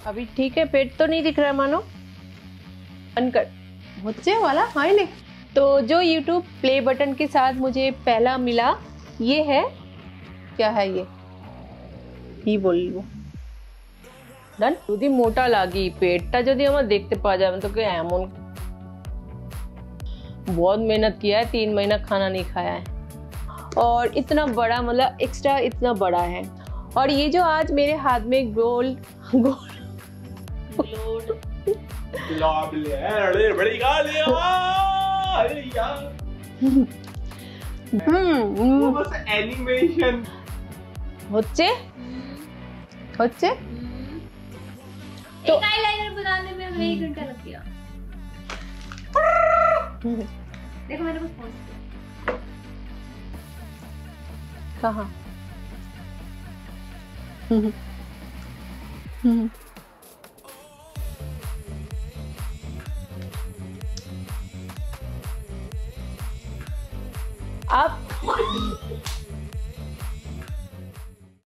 अभी ठीक है, पेट तो नहीं दिख रहा मानो। बंद कर। बच्चे वाला है नहीं। तो जो YouTube प्ले बटन के साथ मुझे पहला मिला ये है, क्या है ये? बोलिए डन। যদি মোটা লাগি पेटটা যদি আমার দেখতে পাওয়া যাবে तो क्या एमन बहुत मेहनत किया है, 3 महीना खाना नहीं खाया है और इतना बड़ा मतलब एक्स्ट्रा इतना बड़ा है। और ये जो आज मेरे हाथ में गोल एनिमेशन হচ্ছে तो एक आईलाइनर बनाने में हमें 1 घंटा लग गया। देखो मेरे पास पहुंच गया। कहाँ? आप